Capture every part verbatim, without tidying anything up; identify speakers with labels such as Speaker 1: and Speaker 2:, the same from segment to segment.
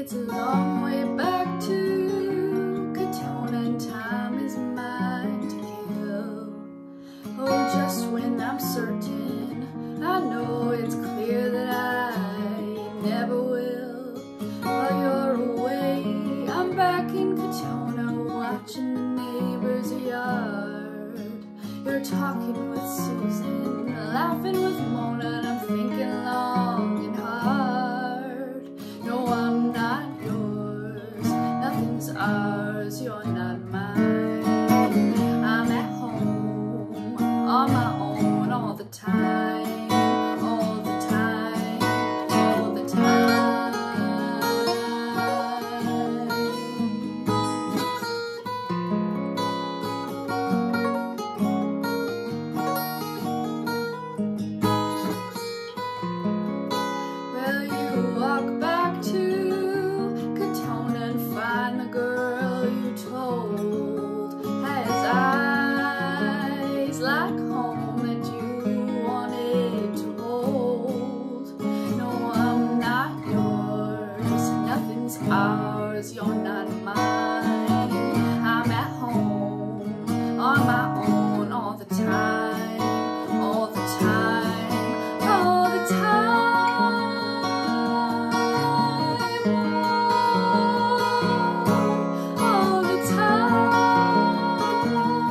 Speaker 1: it's a long way back to Katonah, and time is mine to kill. Oh, just when I'm certain, I know it's clear that I never will. While you're away, I'm back in Katonah, watching the neighbor's yard. You're talking with Susan, laughing with Mona, and I'm thinking long and hard. No, I'm not yours, nothing's ours, you're not mine. I'm at home, on my own all the time, all the time, all the time. Well, you walk back to Katonah and find the girl you told has eyes like home that you wanted to hold. No, I'm not yours, nothing's ours, you're not mine. I'm at home, on my own all the time, all the time, all the time. All the time.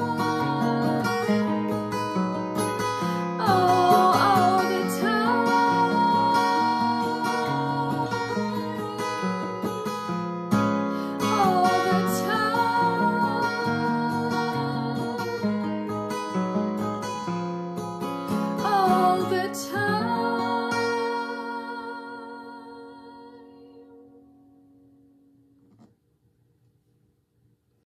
Speaker 1: Oh, all the time. All the time. All the time.